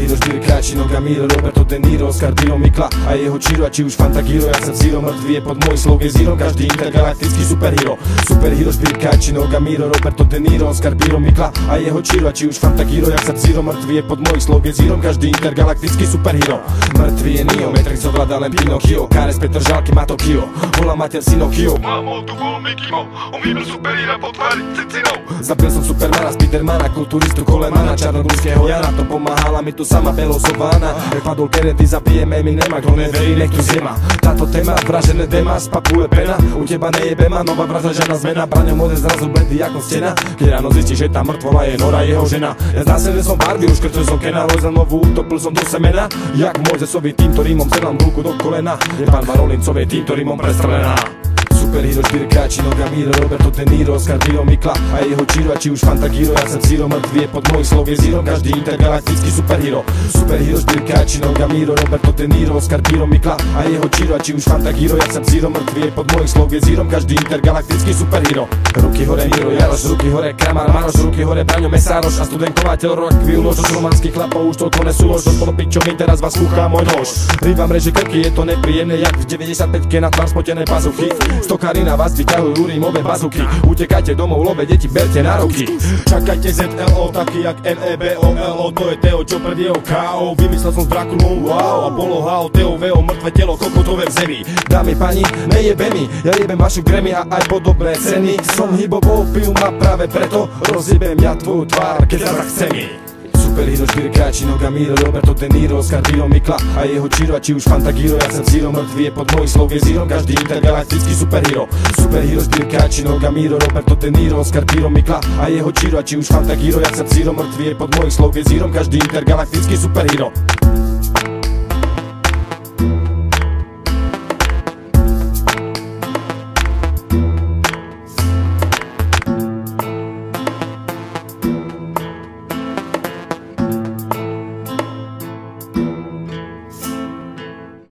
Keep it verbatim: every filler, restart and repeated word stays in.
Superhero štyrikrát Gamiro, Roberto De Niro, Scarpino, Mikla a jeho Chiro. A či už Fantagiro, jak Sub-Zero, mŕtvý je pod môj slog je Zero. Každý intergalaktický superhero. Superhero štyrikrát Gamiro, Roberto De Niro, Scarpino, Mikla a jeho Chiro. A či už Fantagiro, jak Sub-Zero, mŕtvý je pod môj slog je Zero. Každý intergalaktický superhero. Mŕtvý je Neo, Matrix ovláda len Pinokio. Káres Petr Žálky má Tokio, volá mater Sinokio. Mámo, tu bol Mikimo, on mi byl superhero po tvári Cicinou. Zabil som Supermana, Spidermana, kulturistu Kolemana, čarnogurského Jana. To pomáhala mi tu sama Belosovana. Jak padol Kennedy, zabijem Eminema, kto neverí, nech tu zjema. Táto téma, vražené déma, spapuje pena. U teba nejebe ma, nová vražda, žiadna zmena. Braňo modré zrazu bledý ako stena. Keď ráno zistí, že tá mŕtvola je Nora, jeho žena. Ja zdá sa, že som Barbie, už krčil som Kena, loj za novú, utopil som do semena. Jak Mojzesový tým, ktorý mám sedlám ruku do kolena. Je pán Varolincový tým, ktorý mám prestrelená. Superhero štyrikrát Gamiro, Roberto De Niro, Scarpino, Mikla a jeho Chiro. A či už Fantagiro, jak Sub-Zero, mŕtvý je pod môj slog je Zero. Každý intergalaktický superhero. Superhero štyrikrát Gamiro, Roberto De Niro, Scarpino, Mikla a jeho Chiro. A či už Fantagiro, jak Sub-Zero, mŕtvý je pod môj slog je Zero. Každý intergalaktický superhero. Ruky hore Miro, Jaroš, ruky hore Kramar, Maroš, ruky hore Braňo, Mesároš a studenkovateľ Rok, Vilnoš, od romanských chlapov už to nesú lož. Dospolo pičovým, teraz vás kúchá môj nož. Rývam reže krky, je to nepríjemné, jak v deväťdesiatpäťke na tvár spotené pazuchy. Stokári na vás vyťahujú rímové bazuky. Utekajte domov, lobe, deti, berte na ruky. Čakajte zet el o, taký jak en e bé o el o. To je Teo, čo pred jeho ká ó. Vymyslel som s Drakulom, wow. A bolo há ó, Teo, vé ó, mŕtve telo, kokotové v zemi. Dámy, pani, nejebe mi, ja jebem vašu Grammy a aj podobné ceny. Som hybovou, pijú ma práve preto, rozjebem ja tvoju tvár, keď sa zachce mi. Superhero štyrikrát Gamiro, Roberto De Niro, Scarpino, Mikla a jeho Chiro. A či už Fantagiro, jak Sub-Zero, mŕtvý je pod môj slog je Zero. Každý intergalaktický superhero. Superhero štyrikrát Gamiro, Roberto De Niro, Scarpino, Mikla a jeho Chiro. A či už Fantagiro, jak Sub-Zero, mŕtvý je pod môj slog je Zero. Každý intergalaktický superhero.